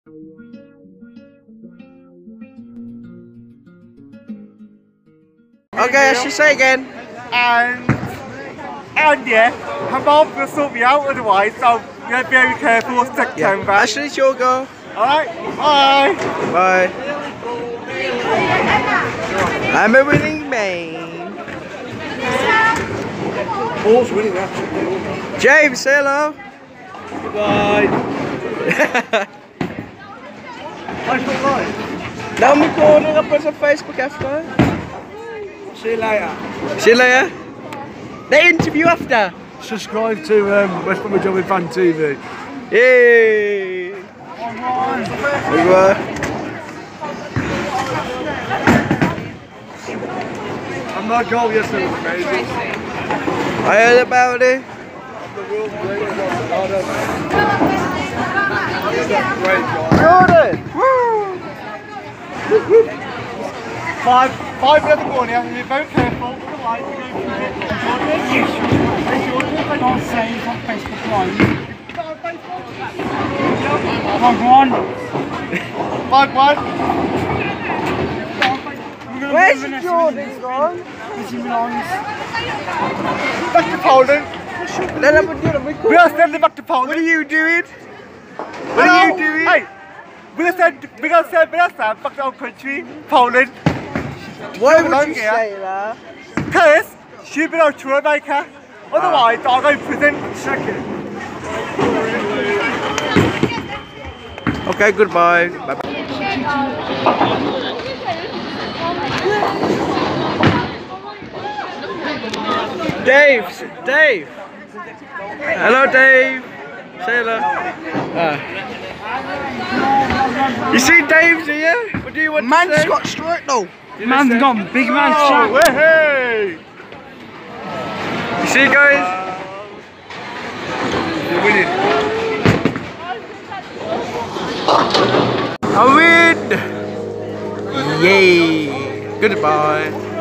Okay, I should say again. And yeah, her mom will sort me out otherwise, so you have to be very careful with September. Yeah. Ashley, it's your go. Alright, bye. Bye. I'm a winning man. Paul's winning that. James, say hello. Goodbye. Now I'm recording, I'll put it on Facebook after. See you later. See you later. The interview after. Subscribe to West Bromwich Job with Van TV. Yay! And my goal yesterday was amazing. I heard about it. The world's greatest avocado. Great goal. Jordan! Five minutes of corner, and you're very careful. Otherwise, you're going to Don't say it's on Facebook Live. One. Where's Jordan gone? Back to Poland. We are sending back to Poland. What are you doing? What are you doing? Hey, we're gonna send back to our country, Poland. Why would you say that? Because she's been on tour maker. Otherwise, I'll go in prison. Second. Okay, goodbye. Bye bye. Dave! Hello, Dave! Say hello. You see Dave's here? What do you want to say? Man's got stroke though. Man's gone, big man Oh, hey! You see, guys? You're winning. I win! Yay! Goodbye.